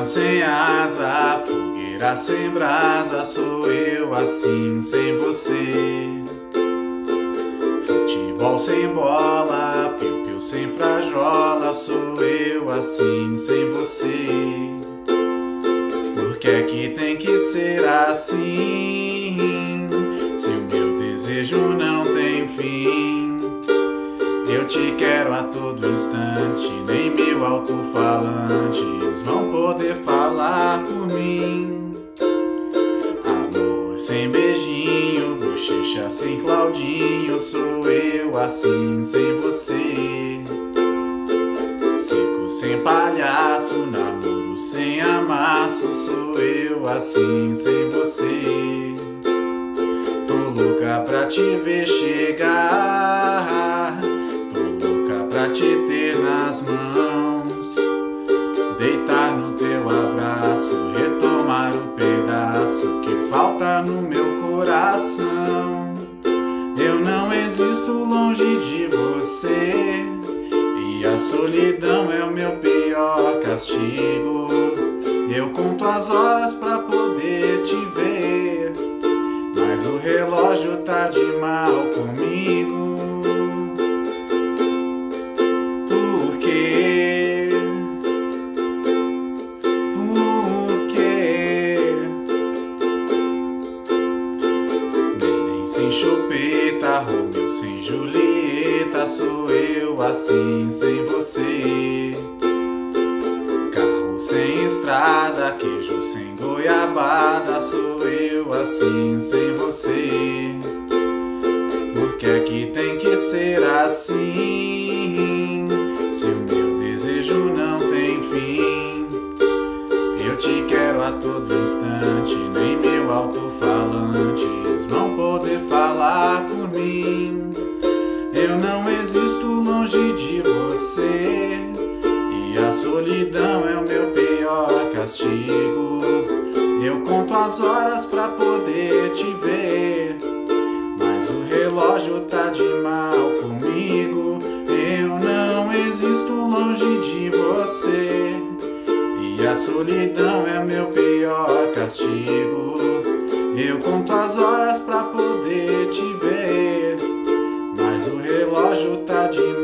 Avião sem asa, fogueira sem brasa, sou eu assim sem você. Futebol sem bola, piu-piu sem frajola, sou eu assim sem você. Por que é que tem que ser assim? Se o meu desejo não tem fim. Eu te quero a todo instante, nem mil alto-falantes vão poder falar por mim. Amor sem beijinho, bochecha sem Claudinho, sou eu assim sem você. Circo sem palhaço, namoro sem amasso, sou eu assim sem você. Tô louca pra te ver chegar, pra te ter nas mãos, deitar no teu abraço, retomar o pedaço que falta no meu coração. Eu não existo longe de você, e a solidão é o meu pior castigo. Eu conto as horas pra poder te ver, mas o relógio tá de mal comigo. Sem chupeta, Romeu sem Julieta, sou eu assim sem você. Carro sem estrada, queijo sem goiabada, sou eu assim sem você. Por que é que tem que ser assim? Se o meu desejo não tem fim. Eu te quero a todo instante, nem mil alto-falantes vão poder falar por mim. Eu não existo longe de você, e a solidão é o meu pior castigo. Eu conto as horas pra poder te ver, mas o relógio tá de mal comigo. Eu não existo longe de você, e a solidão é o meu pior castigo. Eu conto as horas pra poder te ver, mas o relógio tá de